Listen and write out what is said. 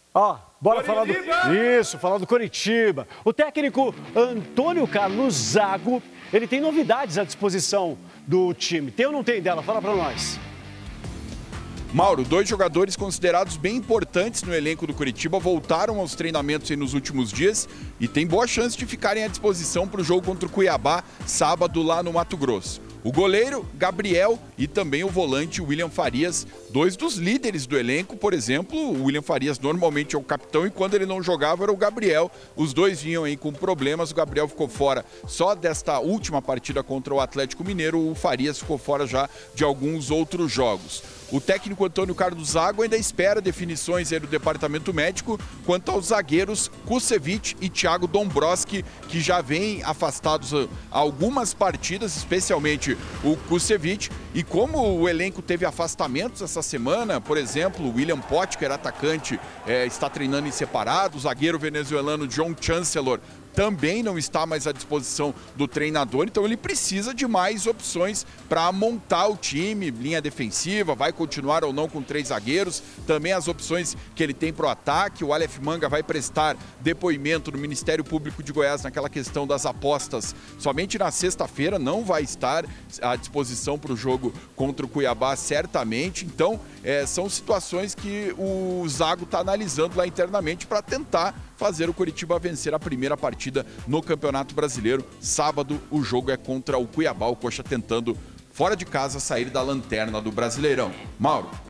Ó, bora falar do... Isso, falar do Coritiba. O técnico Antônio Carlos Zago, ele tem novidades à disposição do time. Tem ou não tem dela? Fala pra nós. Mauro, 2 jogadores considerados bem importantes no elenco do Coritiba voltaram aos treinamentos aí nos últimos dias e tem boa chance de ficarem à disposição para o jogo contra o Cuiabá, sábado, lá no Mato Grosso. O goleiro, Gabriel, e também o volante, William Farias, 2 dos líderes do elenco. Por exemplo, o William Farias normalmente é o capitão e quando ele não jogava era o Gabriel. Os dois vinham aí com problemas, o Gabriel ficou fora só desta última partida contra o Atlético Mineiro, o Farias ficou fora já de alguns outros jogos. O técnico Antônio Carlos Zago ainda espera definições aí do departamento médico quanto aos zagueiros Kusevich e Thiago Dombrowski, que já vêm afastados há algumas partidas, especialmente o Kusevich. E como o elenco teve afastamentos essa semana, por exemplo, o William Potker, que era atacante, está treinando em separado, o zagueiro venezuelano John Chancellor também não está mais à disposição do treinador, então ele precisa de mais opções para montar o time, linha defensiva, vai continuar ou não com 3 zagueiros, também as opções que ele tem para o ataque. O Aleph Manga vai prestar depoimento no Ministério Público de Goiás naquela questão das apostas somente na sexta-feira, não vai estar à disposição para o jogo contra o Cuiabá certamente, então são situações que o Zago está analisando lá internamente para tentar fazer o Coritiba vencer a primeira partida no Campeonato Brasileiro. Sábado o jogo é contra o Cuiabá, o Coxa tentando fora de casa sair da lanterna do Brasileirão. Mauro.